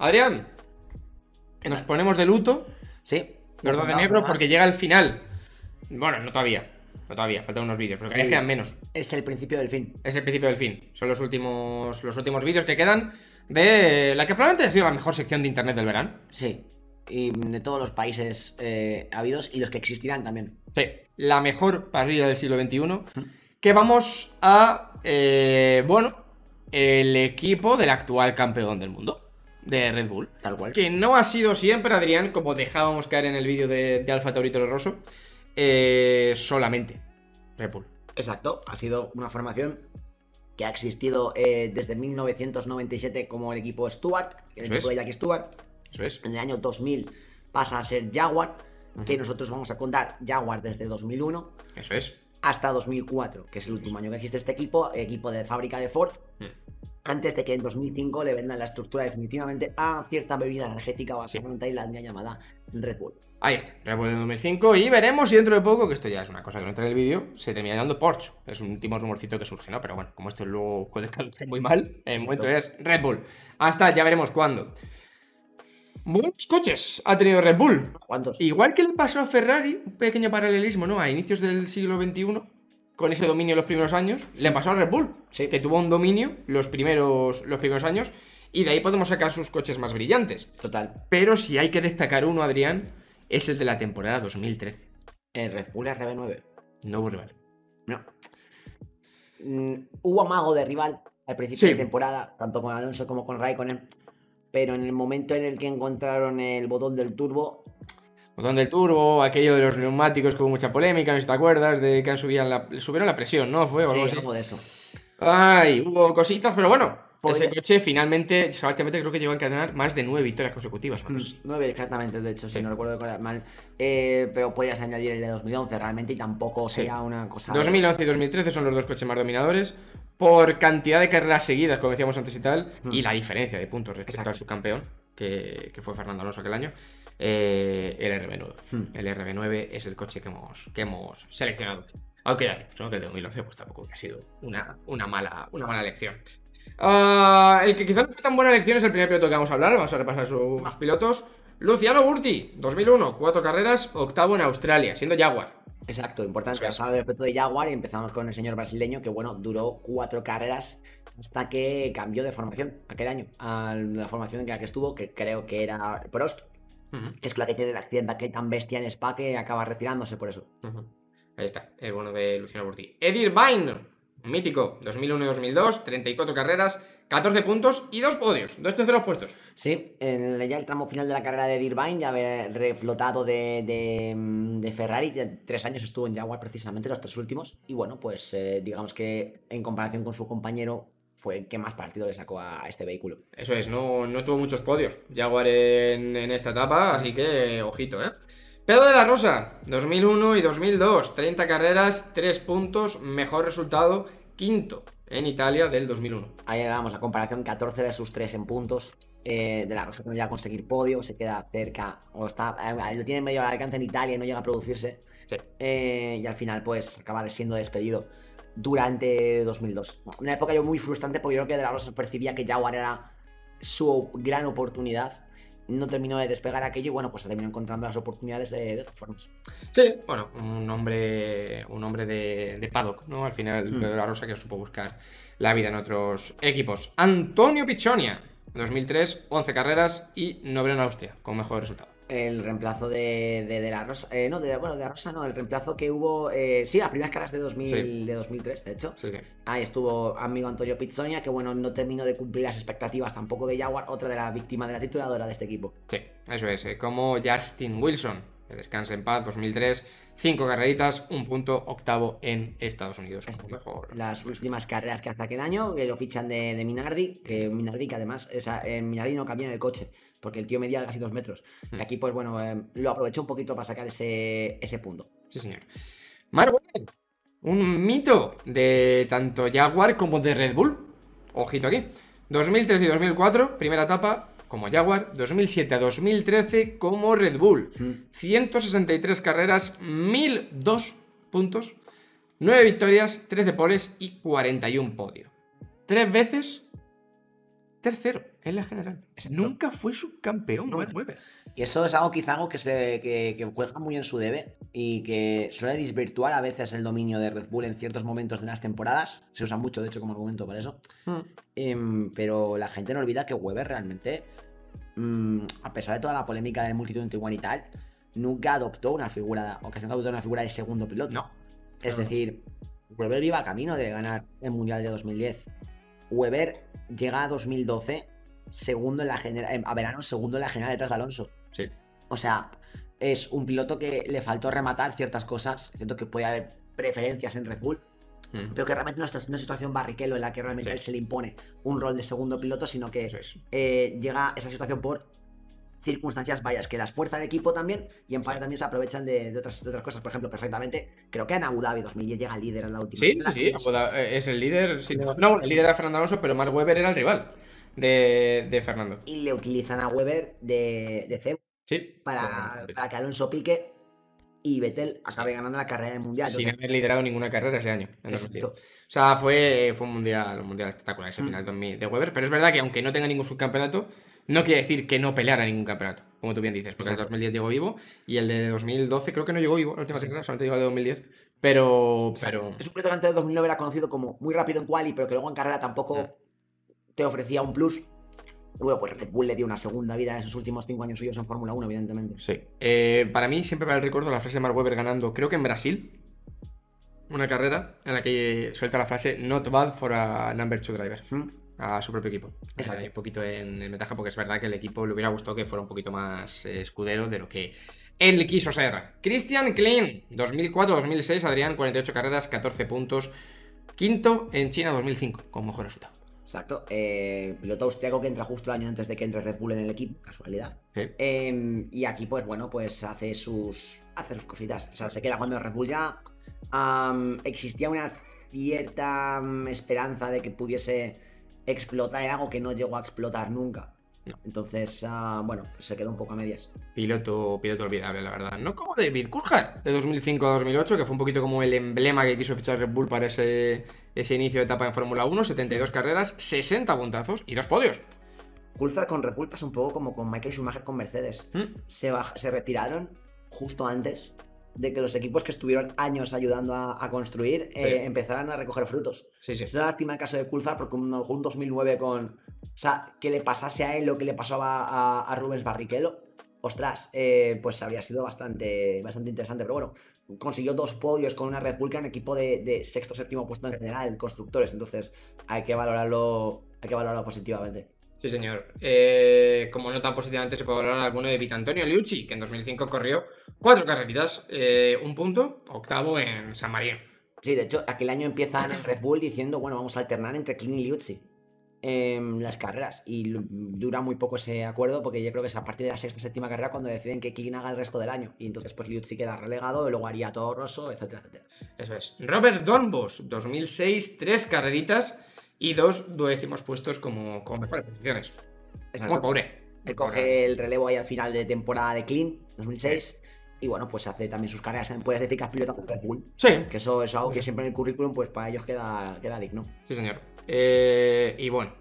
Adrián, nos ponemos de luto. Sí. Los dos de negro porque llega el final. Bueno, no todavía. No todavía, faltan unos vídeos, pero que quedan menos. Es el principio del fin. Es el principio del fin. Son los últimos vídeos que quedan de la que probablemente ha sido la mejor sección de internet del verano. Sí. Y de todos los países habidos y los que existirán también. Sí. La mejor parrilla del siglo XXI. Que vamos a... bueno, el equipo del actual campeón del mundo. De Red Bull. Tal cual. Que no ha sido siempre, Adrián, como dejábamos caer en el vídeo de Alfa Tauri Toro Rosso. Solamente Red Bull. Exacto, ha sido una formación que ha existido desde 1997 como el equipo Stewart, el equipo de Jackie Stewart. Eso es. En el año 2000 pasa a ser Jaguar, que nosotros vamos a contar Jaguar desde 2001. Eso es. Hasta 2004, que es el último año que existe este equipo de fábrica de Ford. Antes de que en 2005 le vendan la estructura definitivamente a cierta bebida energética basada en Tailandia llamada Red Bull. Ahí está, Red Bull en 2005 y veremos si dentro de poco, que esto ya es una cosa que no entra en el vídeo, se termina llamando Porsche. Es un último rumorcito que surge, ¿no? Pero bueno, como esto luego puede caducar muy mal, el momento es Red Bull. Hasta ya veremos cuándo. Muchos coches ha tenido Red Bull. ¿Cuántos? Igual que le pasó a Ferrari, un pequeño paralelismo, ¿no? A inicios del siglo XXI, con ese dominio los primeros años, le pasó a Red Bull, sí, que tuvo un dominio los primeros años, y de ahí podemos sacar sus coches más brillantes. Total. Pero si hay que destacar uno, Adrián, es el de la temporada 2013. El Red Bull RB9. No hubo rival. No. Hubo amago de rival al principio de temporada, tanto con Alonso como con Raikkonen, pero en el momento en el que encontraron el botón del turbo... Botón del turbo, aquello de los neumáticos que hubo mucha polémica, no sé si te acuerdas, de que subieron la presión, ¿no? Fue algo así. Algo de eso. Ay, hubo cositas, pero bueno, ese coche finalmente, Sebastián Vettel creo que llegó a encadenar más de 9 victorias consecutivas. 9 exactamente, de hecho, si no recuerdo mal. Pero podrías añadir el de 2011 realmente y tampoco sería una cosa... 2011 y 2013 son los dos coches más dominadores por cantidad de carreras seguidas, como decíamos antes y tal, y la diferencia de puntos respecto al subcampeón, que fue Fernando Alonso aquel año. El RB9. El RB9 es el coche que hemos seleccionado. Aunque ya decimos, ¿no? Que el de 2011 pues tampoco ha sido una mala elección. El que quizás no fue tan buena elección es el primer piloto que vamos a hablar. Vamos a repasar sus pilotos. Luciano Burti, 2001, 4 carreras, octavo en Australia, siendo Jaguar. Exacto, importante. Vamos a hablar del piloto de Jaguar y empezamos con el señor brasileño que, bueno, duró 4 carreras hasta que cambió de formación aquel año a la formación en la que estuvo, que creo que era Prost, que es la que tiene el accidente aquel tan bestia en Spa que acaba retirándose por eso. Ahí está, el bueno de Luciano Burti. Eddie Irvine, mítico, 2001 y 2002, 34 carreras, 14 puntos y 2 podios, 2 terceros puestos. Sí, ya el tramo final de la carrera de Eddie Irvine, ya haber reflotado de Ferrari, 3 años estuvo en Jaguar precisamente, los 3 últimos, y bueno, pues digamos que en comparación con su compañero fue el que más partido le sacó a este vehículo. Eso es, no tuvo muchos podios Jaguar en esta etapa, así que ojito, ¿eh? Pedro de la Rosa, 2001 y 2002, 30 carreras, 3 puntos, mejor resultado, quinto en Italia del 2001. Ahí vamos, la comparación, 14 de sus 3 en puntos. De la Rosa no llega a conseguir podio, se queda cerca, o está, lo tiene medio al alcance en Italia y no llega a producirse. Sí. Y al final, pues, acaba siendo despedido durante 2002. Una época muy frustrante porque yo creo que De la Rosa percibía que Jaguar era su gran oportunidad. No terminó de despegar aquello y bueno, pues terminó encontrando las oportunidades de otras formas. Sí, bueno, un hombre de paddock, ¿no? Al final, De la Rosa, que supo buscar la vida en otros equipos. Antonio Piccionia, 2003, 11 carreras y noveno en Austria, con mejor resultado. El reemplazo de la Rosa, de la Rosa no, el reemplazo que hubo, sí, las primeras carreras de 2003, de hecho. Sí. Ahí estuvo amigo Antonio Piccionia, que bueno, no terminó de cumplir las expectativas tampoco de Jaguar, otra de la víctima de la tituladora de este equipo. Sí, eso es, como Justin Wilson, que descansa en paz, 2003, 5 carreritas, 1 punto, octavo en Estados Unidos. Mejor. Las últimas carreras que hace aquel año, que lo fichan de Minardi, que además, Minardi no cabía en el coche, porque el tío medía casi 2 metros. Y aquí, pues bueno, lo aprovechó un poquito para sacar ese punto. Sí, señor. Mark Webber, un mito de tanto Jaguar como de Red Bull. Ojito aquí. 2003 y 2004, primera etapa como Jaguar. 2007 a 2013 como Red Bull. 163 carreras, 1002 puntos, 9 victorias, 13 poles y 41 podio. 3 veces tercero. en la general. Nunca fue subcampeón, Max Webber. Y eso es quizá algo que juega muy en su debe y que suele desvirtuar a veces el dominio de Red Bull en ciertos momentos de las temporadas. Se usa mucho, de hecho, como argumento para eso. Pero la gente no olvida que Webber realmente, a pesar de toda la polémica del Multi-21 y tal, nunca adoptó una figura, o casi nunca adoptó una figura de segundo piloto. No. Es decir, Webber iba camino de ganar el Mundial de 2010. Webber llega a 2012 segundo en la general, a verano segundo en la general detrás de Alonso. Sí. O sea, es un piloto que le faltó rematar ciertas cosas. Es cierto que puede haber preferencias en Red Bull, pero que realmente no es una situación Barrichello en la que realmente a él se le impone un rol de segundo piloto, sino que llega a esa situación por circunstancias varias, que las fuerza el equipo también, y en parte también se aprovechan de otras cosas. Por ejemplo, perfectamente, creo que en Abu Dhabi 2010 llega líder en la última. Sí, es el líder. No, el líder era Fernando Alonso, pero Mark Webber era el rival de Fernando. Y le utilizan a Webber de cebo para que Alonso pique y Vettel acabe ganando la carrera del Mundial. Sin haber liderado ninguna carrera ese año. O sea, fue un mundial espectacular ese final de Webber, pero es verdad que aunque no tenga ningún subcampeonato, no quiere decir que no peleara ningún campeonato, como tú bien dices, porque el 2010 llegó vivo y el de 2012 creo que no llegó vivo, la última carrera, solamente llegó el de 2010, pero... Es un piloto que antes de 2009 era conocido como muy rápido en quali, pero que luego en carrera tampoco te ofrecía un plus. Bueno, pues Red Bull le dio una segunda vida en esos últimos 5 años suyos en Fórmula 1, evidentemente. Sí. Para mí siempre me recuerdo la frase de Mark Webber ganando, creo que en Brasil, una carrera en la que suelta la frase "not bad for a number 2 driver". A su propio equipo. Un poquito en ventaja, porque es verdad que el equipo le hubiera gustado que fuera un poquito más escudero de lo que él quiso ser. Christian Klein, 2004-2006, Adrián, 48 carreras, 14 puntos. Quinto en China 2005, con mejor resultado. Exacto. Piloto austriaco que entra justo el año antes de que entre Red Bull en el equipo, casualidad. Sí. Y aquí, pues bueno, pues hace sus cositas. O sea, se queda cuando en Red Bull ya existía una cierta esperanza de que pudiese explotar en algo que no llegó a explotar nunca. No. Entonces, bueno, pues se quedó un poco a medias. Piloto olvidable, la verdad. No como David Coulthard, de 2005 a 2008, que fue un poquito como el emblema que quiso fichar Red Bull para ese inicio de etapa en Fórmula 1. 72 carreras, 60 puntazos y 2 podios. Coulthard con Red Bull pasa un poco como con Michael Schumacher con Mercedes. Se retiraron justo antes de que los equipos que estuvieron años ayudando a construir empezaran a recoger frutos. Es una lástima el caso de Coulthard, porque un 2009 o sea, que le pasase a él lo que le pasaba a Rubens Barrichello, ostras, pues habría sido bastante interesante. Pero bueno, consiguió 2 podios con una Red Bull que era un equipo de sexto, séptimo puesto en general en constructores. Entonces hay que valorarlo positivamente. Sí, señor. Como no tan positivamente se puede hablar alguno de Vitantonio Liucci, que en 2005 corrió 4 carreritas, 1 punto, octavo en San Marino. Sí, de hecho, aquel año empiezan en Red Bull diciendo, bueno, vamos a alternar entre Klein y Liucci las carreras. Y dura muy poco ese acuerdo, porque yo creo que es a partir de la sexta, séptima carrera cuando deciden que Klein haga el resto del año. Y entonces, pues Liucci queda relegado, y luego haría todo Rosso, etcétera, etcétera. Eso es. Robert Dornbos, 2006, 3 carreritas y 2 duodécimos puestos como mejores posiciones. Muy pobre. Él coge el relevo ahí al final de temporada de Klein, 2006. Y bueno, pues hace también sus carreras. Puedes decir que has pilotado con Red Bull. Sí. Que eso es algo que siempre en el currículum, pues para ellos queda digno. Sí, señor. Y bueno,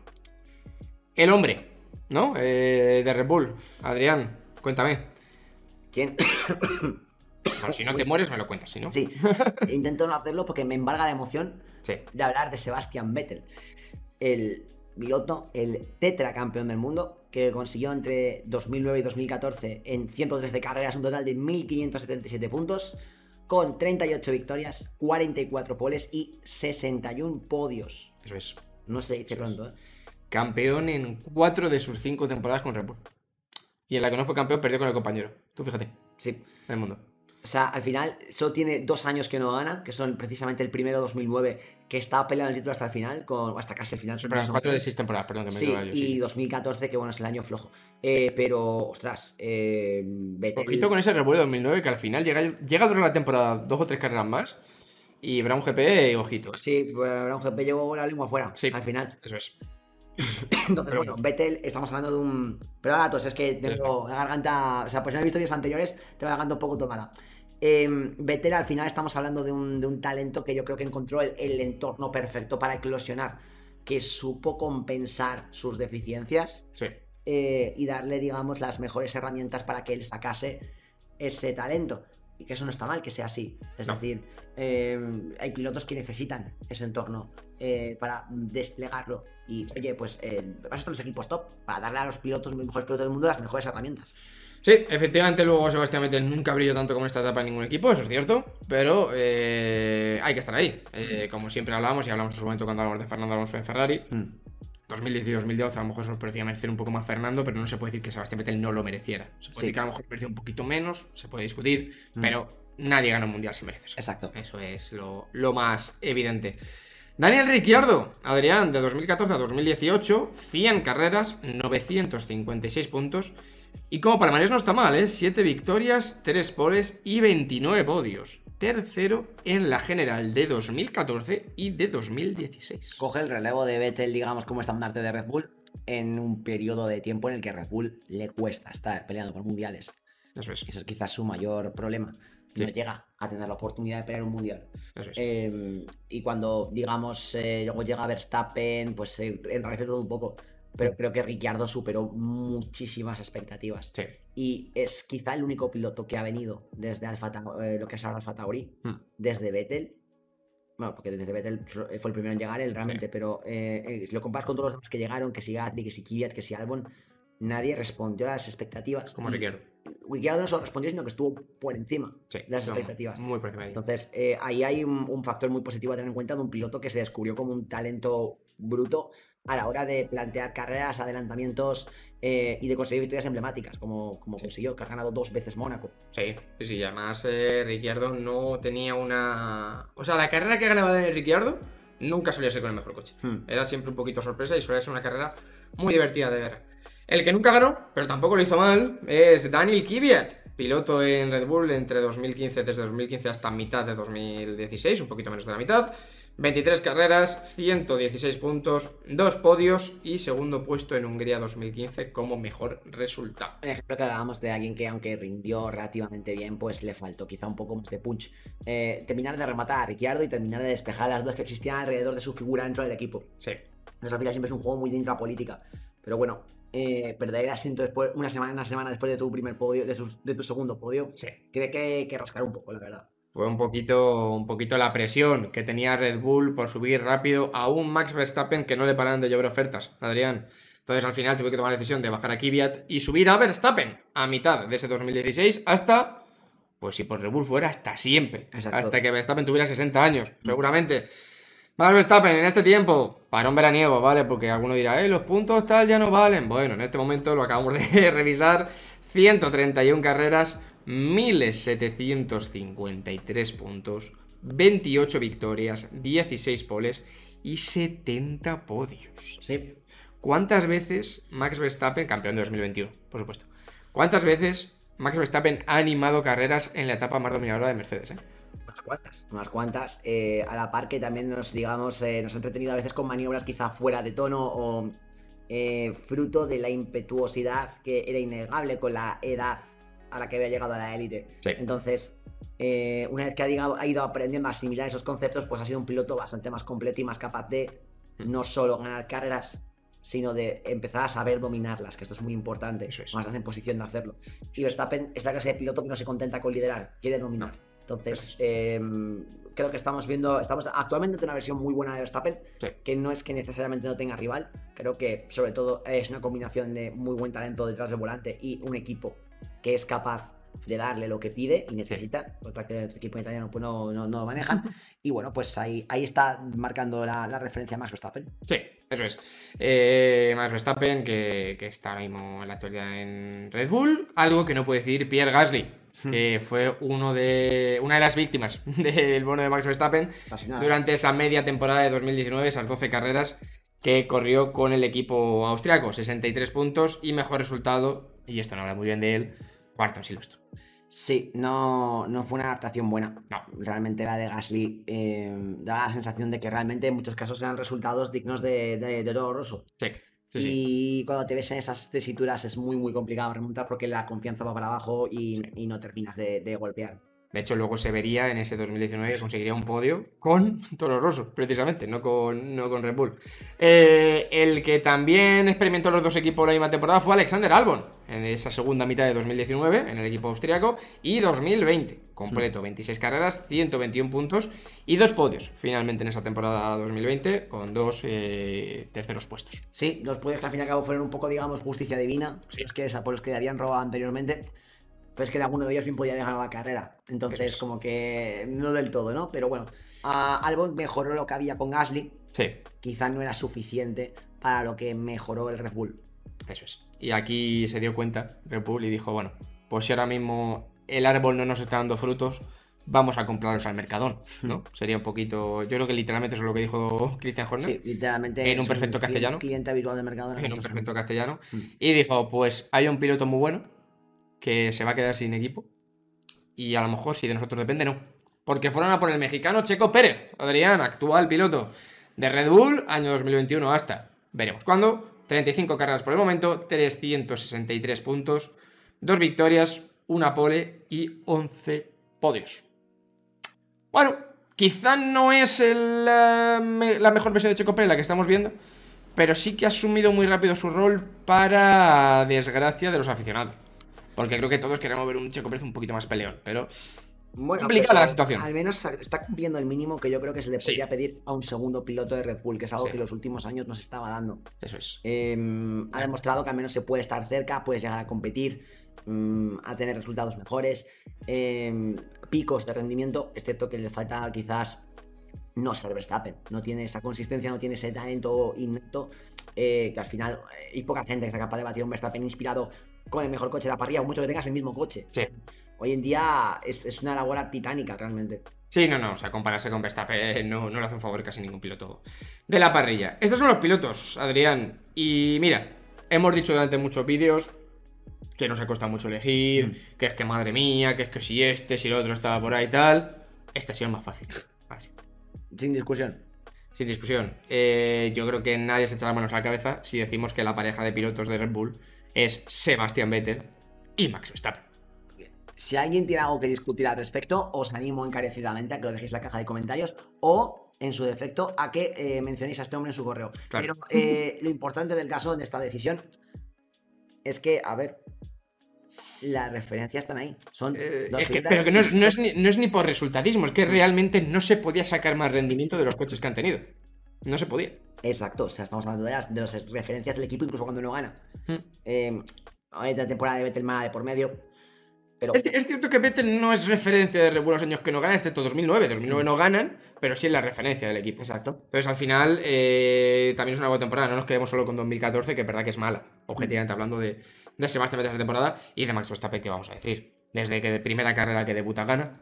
el hombre, ¿no? De Red Bull. Adrián, cuéntame. ¿Quién? Bueno, si no te mueres, me lo cuentas, si no. Sí, intento no hacerlo porque me embarga la emoción de hablar de Sebastian Vettel. El piloto, el tetracampeón del mundo, que consiguió entre 2009 y 2014 en 113 carreras un total de 1.577 puntos, con 38 victorias, 44 poles y 61 podios. Eso es. No se dice pronto, ¿eh? Campeón en 4 de sus 5 temporadas con Red Bull. Y en la que no fue campeón, perdió con el compañero. Tú fíjate. Sí. En el mundo. O sea, al final solo tiene 2 años que no gana, que son precisamente el primero 2009, que estaba peleando el título hasta el final, hasta casi el final. Pero 4 de 6 temporadas, perdón. Que me sí, y 2014, que bueno, es el año flojo. Pero, ostras, Vettel... Ojito con ese Red Bull de 2009, que al final llega a durar la temporada 2 o 3 carreras más. Y Brown GP, ojito. Sí, Brown GP llevó la lengua fuera, al final. Eso es. Entonces, bueno, Vettel, estamos hablando de un... Pero datos, es que tengo la garganta... O sea, pues no he visto vídeos anteriores, tengo la garganta un poco tomada. Vettel, al final estamos hablando de un talento que yo creo que encontró el entorno perfecto para eclosionar. que supo compensar sus deficiencias Sí. y darle, digamos, las mejores herramientas para que él sacase ese talento. Y que eso no está mal que sea así. Es No. decir, hay pilotos que necesitan ese entorno para desplegarlo. Y oye, pues vas a estar en los equipos top para darle a los pilotos, los mejores pilotos del mundo, las mejores herramientas. Sí, efectivamente, luego Sebastián Vettel nunca brilló tanto como en esta etapa en ningún equipo, eso es cierto, pero hay que estar ahí. Como siempre hablamos, y hablamos en su momento cuando hablamos de Fernando Alonso en Ferrari, 2010 y 2012 a lo mejor se nos parecía merecer un poco más Fernando, pero no se puede decir que Sebastián Vettel no lo mereciera. Se puede decir que a lo mejor merecía un poquito menos, se puede discutir, pero nadie gana un mundial sin merecerse. Exacto. Eso es lo más evidente. Daniel Ricciardo, Adrián, de 2014 a 2018, 100 carreras, 956 puntos. Y como palmarés no está mal, 7 victorias, 3 poles y 29 podios. Tercero en la general de 2014 y de 2016. Coge el relevo de Vettel, digamos, como estandarte de Red Bull en un periodo de tiempo en el que Red Bull le cuesta estar peleando por mundiales. Eso es. Eso es quizás su mayor problema. Sí. No llega a tener la oportunidad de pelear un mundial. Eso es. Y cuando, digamos, luego llega Verstappen, pues se enrarece todo un poco. Pero creo que Ricciardo superó muchísimas expectativas. Sí. Y es quizá el único piloto que ha venido desde lo que es ahora Alfa Tauri, desde Vettel. Bueno, porque desde Vettel fue el primero en llegar él realmente, pero si lo comparas con todos los demás que llegaron, que si Gasly, que si Kvyat, que si Albon, nadie respondió a las expectativas. Como Ricciardo. Ricciardo no solo respondió, sino que estuvo por encima de las son expectativas. Muy por encima de ahí. Entonces, ahí hay un factor muy positivo a tener en cuenta de un piloto que se descubrió como un talento bruto a la hora de plantear carreras, adelantamientos y de conseguir victorias emblemáticas, como consiguió, que ha ganado 2 veces Mónaco. Sí, y además Ricciardo no tenía una... O sea, la carrera que ganaba Daniel Ricciardo nunca solía ser con el mejor coche. Era siempre un poquito sorpresa y solía ser una carrera muy divertida de ver. El que nunca ganó, pero tampoco lo hizo mal, es Daniel Kvyat, piloto en Red Bull desde 2015 hasta mitad de 2016, un poquito menos de la mitad. 23 carreras, 116 puntos, 2 podios y segundo puesto en Hungría 2015 como mejor resultado. Un ejemplo que hablábamos de alguien que, aunque rindió relativamente bien, pues le faltó quizá un poco más de punch. Terminar de rematar a Ricciardo y terminar de despejar las dudas que existían alrededor de su figura dentro del equipo. Sí. Nuestra fila siempre es un juego muy de intrapolítica. Pero bueno, perder el asiento después, una semana después de tu primer podio, de tu segundo podio, Sí. tiene que rascar un poco, la verdad. Fue un poquito la presión que tenía Red Bull por subir rápido a un Max Verstappen que no le paraban de llover ofertas, Adrián. Entonces al final tuve que tomar la decisión de bajar a Kvyat y subir a Verstappen a mitad de ese 2016 hasta, pues si por Red Bull fuera, hasta siempre. Exacto. Hasta que Verstappen tuviera 60 años, seguramente. Max Verstappen en este tiempo, parón veraniego, ¿vale? Porque alguno dirá, los puntos tal ya no valen. Bueno, en este momento lo acabamos de revisar, 131 carreras, 1753 puntos, 28 victorias, 16 poles y 70 podios. Sí. ¿Cuántas veces Max Verstappen, campeón de 2021, por supuesto, cuántas veces Max Verstappen ha animado carreras en la etapa más dominadora de Mercedes, Unas cuantas. A la par que también nos ha entretenido a veces con maniobras quizá fuera de tono o fruto de la impetuosidad que era innegable con la edad a la que había llegado a la élite. Sí. Entonces, una vez que ha ido aprendiendo a asimilar esos conceptos, pues ha sido un piloto bastante más completo y más capaz de no solo ganar carreras, sino de empezar a saber dominarlas, que esto es muy importante. Eso es. Más estás en posición de hacerlo. Y Verstappen es la clase de piloto que no se contenta con liderar, quiere dominar. No. Entonces, creo que estamos actualmente en una versión muy buena de Verstappen, Sí. que no es que necesariamente no tenga rival, creo que sobre todo es una combinación de muy buen talento detrás del volante y un equipo que es capaz de darle lo que pide y necesita, otra que el equipo italiano pues no lo manejan, y bueno, pues ahí está marcando la referencia a Max Verstappen. Sí, eso es. Max Verstappen, que está ahora mismo en la actualidad en Red Bull, algo que no puede decir Pierre Gasly, que fue una de las víctimas del bono de Max Verstappen durante esa media temporada de 2019, esas 12 carreras que corrió con el equipo austriaco, 63 puntos y mejor resultado, y esto no habla muy bien de él, cuarto en Silverstone. Sí, no fue una adaptación buena. No. Realmente la de Gasly da la sensación de que realmente en muchos casos eran resultados dignos de Toro Rosso. Sí. Y cuando te ves en esas tesituras es muy muy complicado remontar porque la confianza va para abajo y no terminas de golpear. De hecho, luego se vería en ese 2019 que conseguiría un podio con Toro Rosso, precisamente, no con Red Bull. El que también experimentó los dos equipos la misma temporada fue Alexander Albon, en esa segunda mitad de 2019, en el equipo austriaco, y 2020, completo, 26 carreras, 121 puntos y 2 podios, finalmente en esa temporada 2020, con 2 terceros puestos. Sí, 2 podios que al fin y al cabo fueron un poco, digamos, justicia divina, sí. Por los que habían robado anteriormente. Pero es que de alguno de ellos bien podía haber ganado la carrera. Entonces, como que no del todo, ¿no? Pero bueno, Albon mejoró lo que había con Gasly. Sí. Quizá no era suficiente para lo que mejoró el Red Bull. Eso es. Y aquí se dio cuenta Red Bull y dijo, bueno, pues si ahora mismo el árbol no nos está dando frutos, vamos a comprarlos al Mercadón, ¿no? Sería un poquito... Yo creo que literalmente eso es lo que dijo Christian Horner. Sí, literalmente. En un perfecto castellano. Cliente habitual del Mercadón. En un perfecto castellano. Y dijo, pues hay un piloto muy bueno que se va a quedar sin equipo. Y a lo mejor, si de nosotros depende, no. Porque fueron a por el mexicano Checo Pérez, Adrián, actual piloto de Red Bull, año 2021 hasta, veremos cuándo. 35 carreras por el momento, 363 puntos, 2 victorias, 1 pole y 11 podios. Bueno, quizá no es la mejor versión de Checo Pérez la que estamos viendo, pero sí que ha asumido muy rápido su rol para desgracia de los aficionados. Porque creo que todos queremos ver un Checo Pérez un poquito más peleón, pero bueno, complicada la situación. Al menos está cumpliendo el mínimo que yo creo que se le podría pedir a un segundo piloto de Red Bull, que es algo que en los últimos años nos estaba dando. Eso es. Ha demostrado que al menos se puede estar cerca, puedes llegar a competir, a tener resultados mejores, picos de rendimiento, excepto que le falta quizás no ser Verstappen. No tiene esa consistencia, no tiene ese talento innato, que al final hay poca gente que sea capaz de batir a un Verstappen inspirado con el mejor coche de la parrilla, o mucho que tengas el mismo coche. Sí. Hoy en día es una labor titánica realmente. Sí, no, o sea, compararse con Verstappen no le hace un favor casi ningún piloto de la parrilla. Estos son los pilotos, Adrián. Y mira, hemos dicho durante muchos vídeos que nos ha costado mucho elegir, que es que madre mía, que es que si si el otro estaba por ahí y tal. Este ha sido el más fácil. Vale. Sin discusión. Sin discusión. Yo creo que nadie se echa las manos a la cabeza si decimos que la pareja de pilotos de Red Bull es Sebastian Vettel y Max Verstappen. Si alguien tiene algo que discutir al respecto, os animo encarecidamente a que lo dejéis en la caja de comentarios o, en su defecto, a que mencionéis a este hombre en su correo. Claro. Pero lo importante del caso de esta decisión es que, a ver, las referencias están ahí. Son dos pero que no es ni por resultadismo, es que realmente no se podía sacar más rendimiento de los coches que han tenido. No se podía. Exacto, o sea, estamos hablando de las referencias del equipo incluso cuando no gana. La temporada de Vettel mala de por medio. Pero... Es cierto que Vettel no es referencia de Red Bull los años que no gana, excepto 2009. 2009 no ganan, pero sí es la referencia del equipo. Exacto. Entonces, al final, también es una buena temporada. No nos quedemos solo con 2014, que es verdad que es mala, objetivamente hablando de Sebastián Vettel esa temporada y de Max Verstappen, ¿qué vamos a decir? Desde que de primera carrera que debuta gana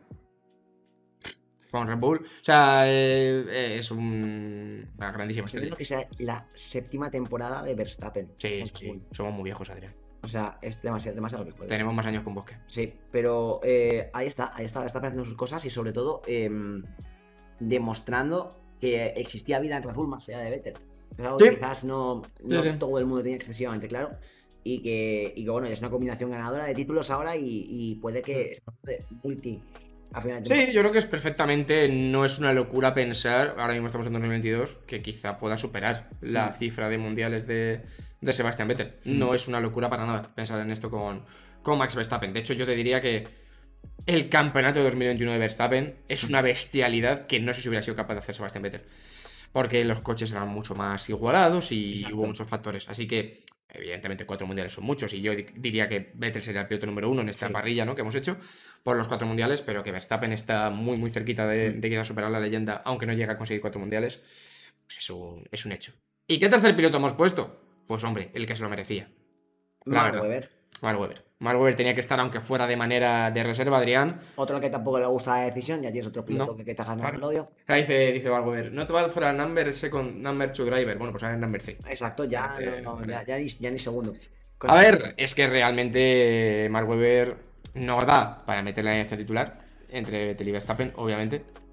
con Red Bull. O sea, es una grandísima estrella. Creo que sea la 7ª temporada de Verstappen. Sí. Somos muy viejos, Adrián. O sea, es demasiado viejo. Tenemos más años con Bosque. Sí, pero ahí está haciendo sus cosas y sobre todo demostrando que existía vida en Red Bull más allá de Vettel. Es algo que quizás no todo el mundo tiene excesivamente claro. Y que bueno, es una combinación ganadora de títulos ahora y puede que sea multi a final de temporada. Sí, yo creo que es perfectamente, no es una locura pensar, ahora mismo estamos en 2022, que quizá pueda superar la cifra de mundiales de Sebastian Vettel. No es una locura para nada pensar en esto con Max Verstappen. De hecho, yo te diría que el campeonato de 2021 de Verstappen es una bestialidad que no sé si hubiera sido capaz de hacer Sebastian Vettel. Porque los coches eran mucho más igualados y hubo muchos factores. Así que, evidentemente, 4 mundiales son muchos. Y yo diría que Vettel sería el piloto número 1 en esta parrilla, ¿no?, que hemos hecho por los 4 mundiales. Pero que Verstappen está muy, muy cerquita de quizás superar la leyenda, aunque no llega a conseguir 4 mundiales. Pues es un hecho. ¿Y qué tercer piloto hemos puesto? Pues hombre, el que se lo merecía. Mark Webber tenía que estar, aunque fuera de manera de reserva, Adrián. Otro que tampoco le gusta la decisión, ya tienes otro piloto que te gana el odio. Dice Mark Webber, no te va for a number second, number 2 driver. Bueno, pues ahora es number 3. Exacto, ya ni segundo. A ver, es que realmente Mark Webber no da para meter la alineación titular entre Vettel y Verstappen, obviamente.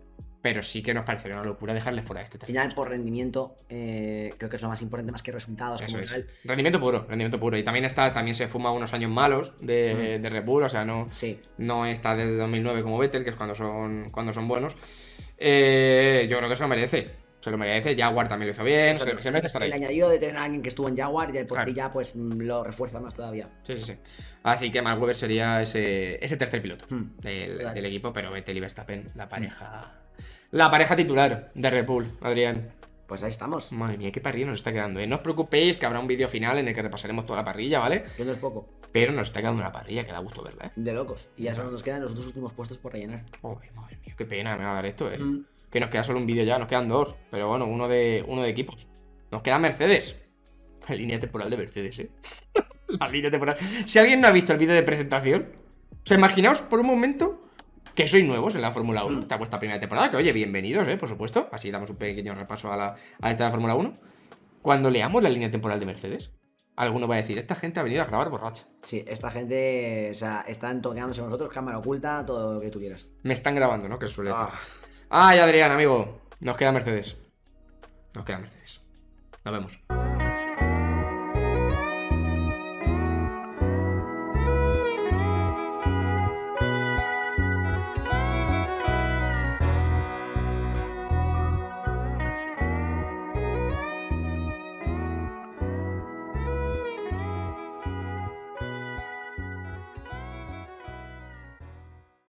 pero sí que nos parecería una locura dejarle fuera de este Al tercer. final, por rendimiento, creo que es lo más importante, más que resultados Eso como es. tal. Rendimiento puro, rendimiento puro. Y también se fuma unos años malos de Red Bull, o sea, Sí. no está desde 2009 como Vettel, que es cuando son buenos. Yo creo que se lo merece. Se lo merece. Jaguar también lo hizo bien. Se merece estar El ahí. añadido de tener a alguien que estuvo en Jaguar y por Claro. ya pues lo refuerza más todavía. Sí, sí, sí. Así que Mark Webber sería ese tercer piloto del Vale. equipo, pero Vettel y Verstappen, la pareja titular de Red Bull, Adrián. Pues ahí estamos. Madre mía, qué parrilla nos está quedando, ¿eh? No os preocupéis que habrá un vídeo final en el que repasaremos toda la parrilla, ¿vale? Que no es poco. Pero nos está quedando una parrilla que da gusto verla, ¿eh? De locos. Y ya solo nos quedan los dos últimos puestos por rellenar. Ay, madre mía, qué pena me va a dar esto, ¿eh? Que nos queda solo un vídeo ya, nos quedan dos. Pero bueno, uno de equipos. Nos queda Mercedes. La línea temporal de Mercedes, ¿eh? La línea temporal. Si alguien no ha visto el vídeo de presentación, o sea, imaginaos por un momento que sois nuevos en la Fórmula 1. Esta vuestra primera temporada, que oye, bienvenidos, por supuesto. Así damos un pequeño repaso a esta de Fórmula 1. Cuando leamos la línea temporal de Mercedes, alguno va a decir, esta gente ha venido a grabar borracha. Sí, esta gente, o sea, están toqueándose con nosotros, cámara oculta, todo lo que tú quieras. Me están grabando, ¿no? Que suele decir. Ay, Adrián, amigo. Nos queda Mercedes. Nos vemos.